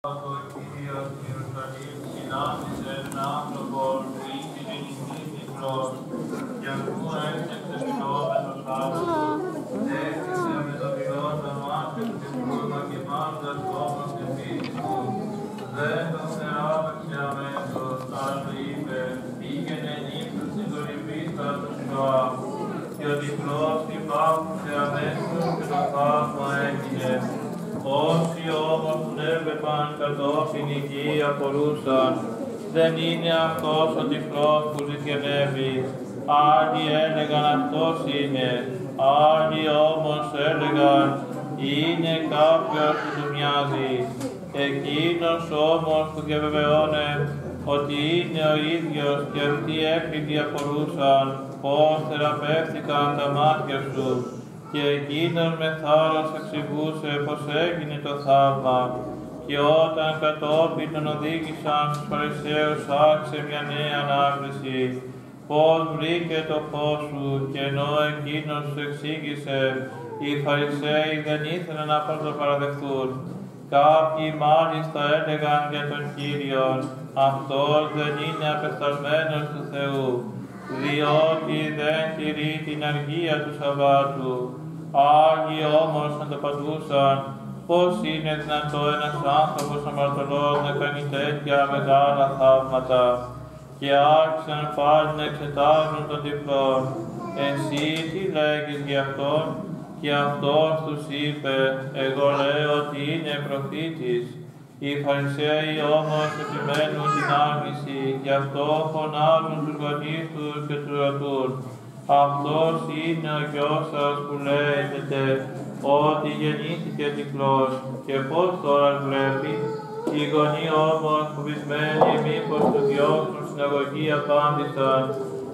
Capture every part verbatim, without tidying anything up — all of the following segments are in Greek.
Το Κύριος Ιερουσαλήμ συνάντησε έναν άνθρωπο που είχε γεννηθεί τυφλός και αφού έφτιαξε στρώμενος άνθρωπος, έκτισε με το βυθό τα μάτια του τυφλού μακεμάζοντας όμως την πίστη του. Δεν τον θεράπευσε αμέσως, αλλά του είπε, πήγαινε νύχτα στην κορυφή του Σιλοάμ. Και ο τυφλός υπάκουσε αμέσως και το θαύμα έγινε. Όσοι όμως τον έβλεπαν κατόπιν εκεί απορούσαν, δεν είναι αυτός ο τυφλός που ζητιανεύει. Άλλοι έλεγαν αυτός είναι, άλλοι όμως έλεγαν είναι κάποιος που του μοιάζει. Εκείνος όμως που διαβεβαιώνε ότι είναι ο ίδιος και αυτοί έκριτοι απορούσαν πώς θεραπεύτηκαν τα μάτια σου. Και εκείνος με θάρρος εξηγούσε πως έγινε το θαύμα. Και όταν κατόπιν τον οδήγησαν στους Φαρισαίους άρχισε μια νέα ανάγνωση. Πώς βρήκε το φως σου, και ενώ εκείνος τους εξήγησε, οι Φαρισαίοι δεν ήθελαν να το παραδεχθούν. Κάποιοι μάλιστα έλεγαν για τον Κύριον, αυτός δεν είναι απεσταλμένος του Θεού, διότι δεν τηρεί την αργία του Σαββάτου. Άλλοι όμως ανταπαντούσαν, πώς είναι δυνατό ένας άνθρωπος αμαρτωλός να κάνει τέτοια μεγάλα θαύματα. Και άρχισαν πάλι να εξετάζουν τον τυφλόν. Εσύ τι λέγεις γι' αυτόν? Και αυτός τους είπε, εγώ λέω ότι είναι προφήτης. Οι Φαρισαίοι όμως επιμένουν την άρνηση, γι' αυτό φωνάζουν τους γονείς τους και τους ρωτούν, αυτός είναι ο γιος σας που λέγεται ότι γεννήθηκε τυφλός και πώς τώρα βλέπει? Οι γονείς όμως φοβισμένοι μήπως του διώξουν στην αγωγή απάντησαν,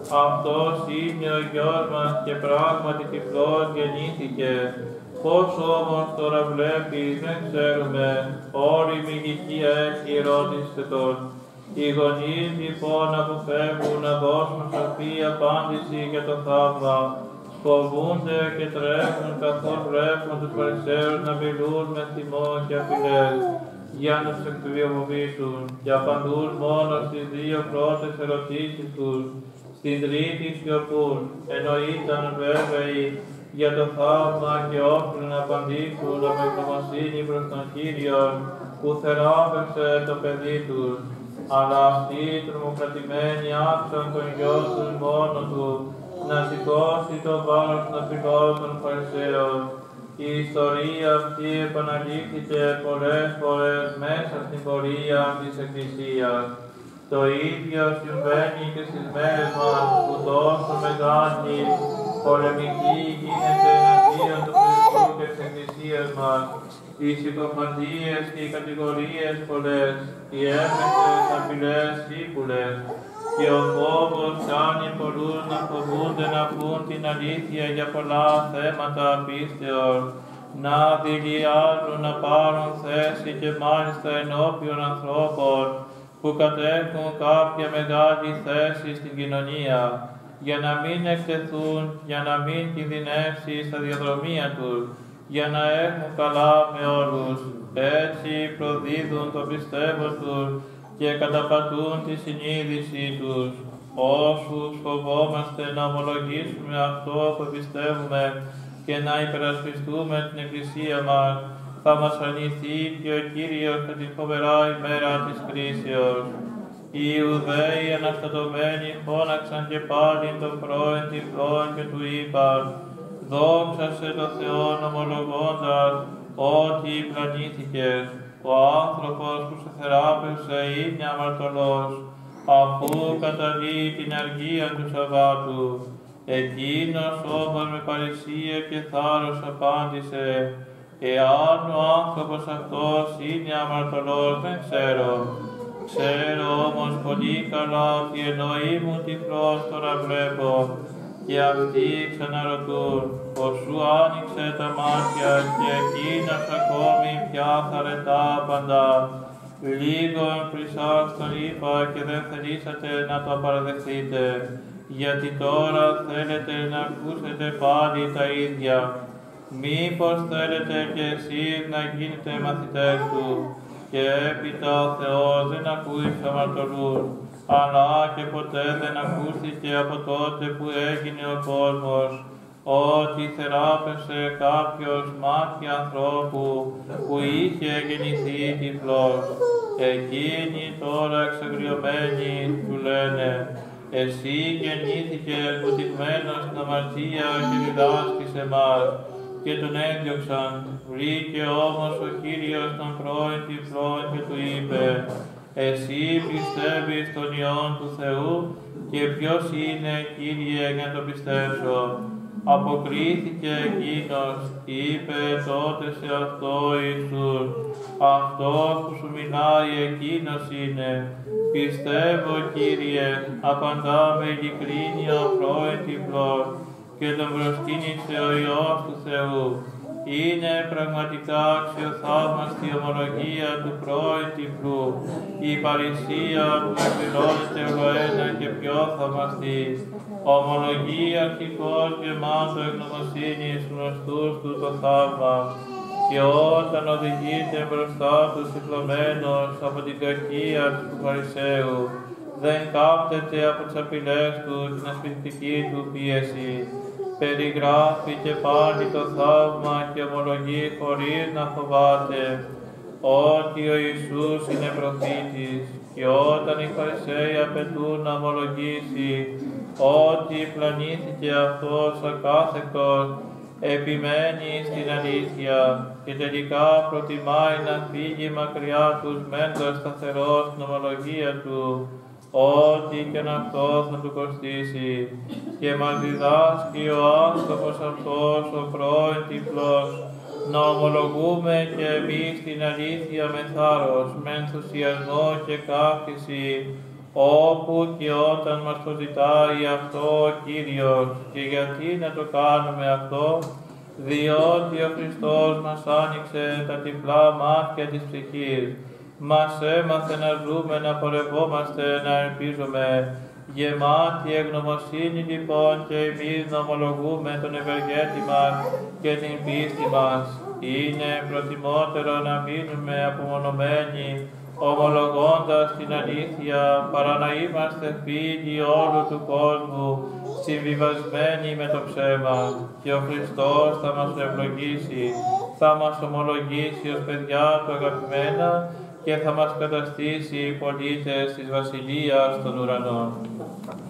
αυτός είναι ο γιος μας και πράγματι τυφλός γεννήθηκε. Πώς όμως τώρα βλέπει δεν ξέρουμε, όλη η ηλικία έχει ρώτησε τον. Οι γονείς λοιπόν αποφεύγουν να δώσουν σοφή απάντηση για το θαύμα. Φοβούνται και τρέχουν καθώς βλέπουν τους Φαρισαίους να μιλούν με θυμό και απειλές για να τους εκβιομοβήσουν και απαντούν μόνο στις δύο πρώτες ερωτήσεις τους. Στην τρίτη σιωπούν, ενώ ήταν βέβαιοι για το θαύμα και όφιλαν να απαντήσουν με ευγνωμοσύνη προς τον Κύριον που θεράπευσε το παιδί τους. Αλλά αυτοί τρομοκρατημένοι άκουσαν τον γιο τους μόνο του να σηκώσει το βάρος των απειλών των Φαρισαίων. Η ιστορία αυτή επαναλήφθηκε πολλές φορές μέσα στην πορεία της Εκκλησίας. Το ίδιο συμβαίνει και στις μέρες μας που τόσο μεγάλη πολεμική γίνεται εναντίον του Χριστού και της Εκκλησίας μας. Οι συκοφαντίες και οι κατηγορίες πολλές, οι έμεσες απειλές ύπουλες, και ο φόβος κάνει πολλούς να φοβούνται να πούν την αλήθεια για πολλά θέματα πίστεως, να δηλιάζουν να πάρουν θέση και μάλιστα ενώπιον ανθρώπων που κατέχουν κάποια μεγάλη θέση στην κοινωνία, για να μην εκτεθούν, για να μην κινδυνεύσει στα διαδρομία τους, για να έχουν καλά με όλους. Έτσι προδίδουν το πιστεύω τους και καταπατούν τη συνείδησή τους. Όσους φοβόμαστε να ομολογήσουμε αυτό που πιστεύουμε και να υπερασπιστούμε την Εκκλησία μας, θα μας αρνηθεί και ο Κύριος σε την φοβερά ημέρα της κρίσεως. Οι Ιουδαίοι αναστατωμένοι φώναξαν και πάλι τον πρώην τυφλόν και του είπαν, δόξασε το Θεό ομολογώντας ότι πλανήθηκες. Ο άνθρωπος που σε θεράπευσε είναι αμαρτωλός, αφού καταλύει την αργία του Σαββάτου. Εκείνος όμως με παρησία και θάρρος απάντησε, εάν ο άνθρωπος αυτός είναι αμαρτωλός δεν ξέρω. Ξέρω όμως πολύ καλά ότι ενώ ήμουν τυφλός τώρα βλέπω. Και αυτοί ξαναρωτούν, πως σου άνοιξε τα μάτια και εκείνος ακόμη πια χαρετά απαντά. Λίγον πριν σας τον είπα και δεν θελήσατε να το παραδεχτείτε, γιατί τώρα θέλετε να ακούσετε πάλι τα ίδια. Μήπως θέλετε και εσείς να γίνετε μαθητές του? και έπειτα ο Θεός δεν ακούει τους αμαρτωλούς, αλλά και ποτέ δεν ακούστηκε από τότε που έγινε ο κόσμος, ότι θεράπευσε κάποιος μάτια ανθρώπου που είχε γεννηθεί τυφλός. Εκείνοι τώρα εξαγριωμένοι του λένε, εσύ γεννήθηκες βουτυγμένος στην αμαρτία και διδάσκεις εμάς, και τον έδιωξαν. Βρήκε όμως ο Κύριος τον πρώην τυφλόν και του είπε, εσύ πιστεύεις στον Υιόν του Θεού, και ποιος είναι, Κύριε, για να το πιστέψω. Αποκρίθηκε εκείνος, είπε τότε σε αυτό Ιησούς, αυτός που σου μιλάει εκείνος είναι. Πιστεύω, Κύριε, απαντά με ειλικρίνεια ο πρώην τυφλός, και τον προσκύνησε ο Υιός του Θεού. Είναι πραγματικά αξιοθαύμαστη η ομολογία του πρώην τυφλού, η παρησία που εκπληρώνεται ολοένα και πιο θαυμαστή. Ομολογεί αρχικός γεμάτο ευγνωμοσύνης γνωστούς του το θαύμα, και όταν οδηγείται μπροστά του τυφλωμένος από την κακία του Φαρισαίου, δεν κάπτεται από τις απειλές του την ασφυκτική του πίεση. Περιγράφει και πάλι το θαύμα και ομολογεί χωρίς να φοβάται ότι ο Ιησούς είναι προφήτης, και όταν οι Φαρισαίοι απαιτούν να ομολογήσει ότι πλανήθηκε αυτός ακάθεκτος, επιμένει στην αλήθεια και τελικά προτιμάει να φύγει μακριά τους μένοντας σταθερός στην ομολογία του, ό,τι και να αυτό θα του κοστίσει, και μας διδάσκει ο άνθρωπος αυτός ο πρώην τυφλός να ομολογούμε και εμείς την αλήθεια με θάρρος, με ενθουσιασμό και καύχηση, όπου και όταν μας το ζητάει αυτό ο Κύριος. Και γιατί να το κάνουμε αυτό? Διότι ο Χριστός μας άνοιξε τα τυφλά μάτια της ψυχής, μας έμαθε να ζούμε, να πορευόμαστε, να ελπίζουμε. Γεμάτοι ευγνωμοσύνη λοιπόν και εμείς να ομολογούμε τον ευεργέτη μας και την πίστη μας. Είναι προτιμότερο να μείνουμε απομονωμένοι, ομολογώντας την αλήθεια, παρά να είμαστε φίλοι όλου του κόσμου, συμβιβασμένοι με το ψέμα. Και ο Χριστός θα μας ευλογήσει, θα μας ομολογήσει ως παιδιά του αγαπημένα και θα μας καταστήσει πολίτες της Βασιλείας των Ουρανών.